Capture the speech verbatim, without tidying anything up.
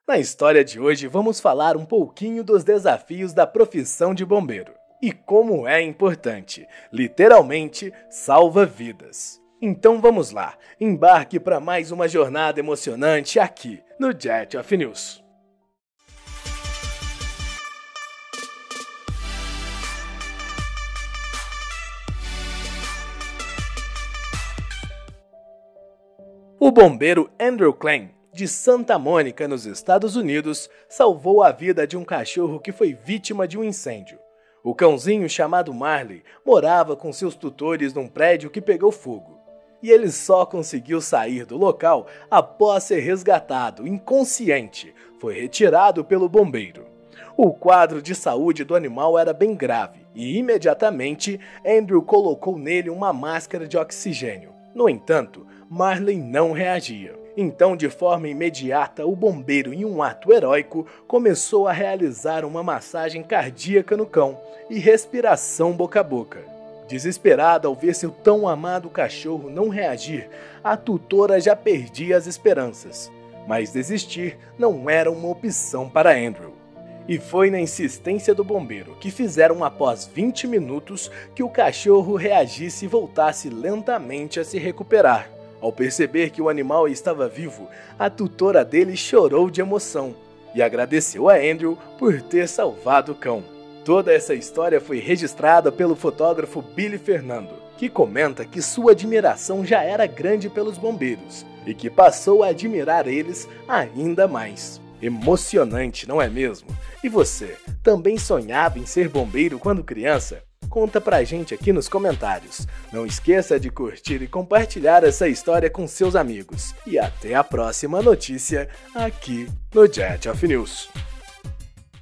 Na história de hoje vamos falar um pouquinho dos desafios da profissão de bombeiro e como é importante, literalmente salva vidas. Então vamos lá, embarque para mais uma jornada emocionante aqui no Jet of News. O bombeiro Andrew Klein, de Santa Mônica, nos Estados Unidos, salvou a vida de um cachorro que foi vítima de um incêndio. O cãozinho, chamado Marley, morava com seus tutores num prédio que pegou fogo. E ele só conseguiu sair do local após ser resgatado, inconsciente. Foi retirado pelo bombeiro. O quadro de saúde do animal era bem grave e, imediatamente, Andrew colocou nele uma máscara de oxigênio. No entanto, Marley não reagia. Então, de forma imediata, o bombeiro, em um ato heróico, começou a realizar uma massagem cardíaca no cão e respiração boca a boca. Desesperada ao ver seu tão amado cachorro não reagir, a tutora já perdia as esperanças. Mas desistir não era uma opção para Andrew. E foi na insistência do bombeiro que fizeram após vinte minutos que o cachorro reagisse e voltasse lentamente a se recuperar. Ao perceber que o animal estava vivo, a tutora dele chorou de emoção e agradeceu a Andrew por ter salvado o cão. Toda essa história foi registrada pelo fotógrafo Billy Fernando, que comenta que sua admiração já era grande pelos bombeiros e que passou a admirar eles ainda mais. Emocionante, não é mesmo? E você, também sonhava em ser bombeiro quando criança? Conta pra gente aqui nos comentários. Não esqueça de curtir e compartilhar essa história com seus amigos. E até a próxima notícia aqui no Jet of News.